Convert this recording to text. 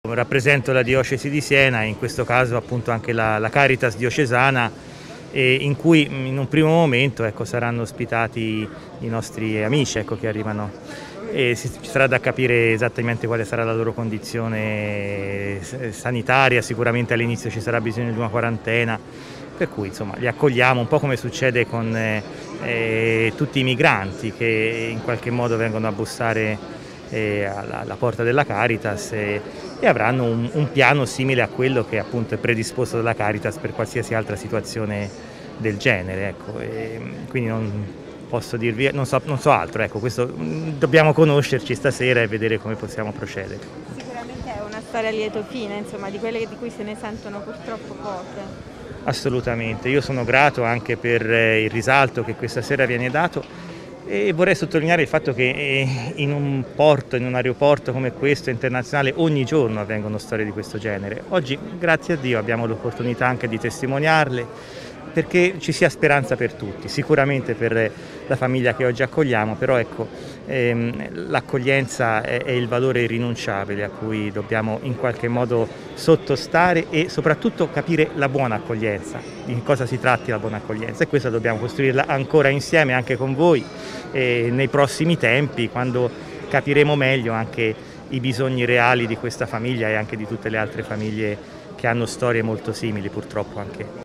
Rappresento la diocesi di Siena e in questo caso appunto anche la Caritas diocesana, in cui in un primo momento saranno ospitati i nostri amici che arrivano, e ci sarà da capire esattamente quale sarà la loro condizione sanitaria. Sicuramente all'inizio ci sarà bisogno di una quarantena, per cui insomma li accogliamo un po' come succede con tutti i migranti che in qualche modo vengono a bussare alla porta della Caritas e avranno un piano simile a quello che appunto è predisposto dalla Caritas per qualsiasi altra situazione del genere. Quindi non posso dirvi, non so altro, questo, dobbiamo conoscerci stasera e vedere come possiamo procedere. Sicuramente è una storia a lieto fine, insomma, di quelle di cui se ne sentono purtroppo poche. Assolutamente, io sono grato anche per il risalto che questa sera viene dato. E vorrei sottolineare il fatto che in un porto, in un aeroporto come questo internazionale, ogni giorno avvengono storie di questo genere. Oggi, grazie a Dio, abbiamo l'opportunità anche di testimoniarle, perché ci sia speranza per tutti, sicuramente per la famiglia che oggi accogliamo, però l'accoglienza è il valore irrinunciabile a cui dobbiamo in qualche modo sottostare e soprattutto capire la buona accoglienza, di cosa si tratti la buona accoglienza, e questa dobbiamo costruirla ancora insieme anche con voi nei prossimi tempi, quando capiremo meglio anche i bisogni reali di questa famiglia e anche di tutte le altre famiglie che hanno storie molto simili, purtroppo anche.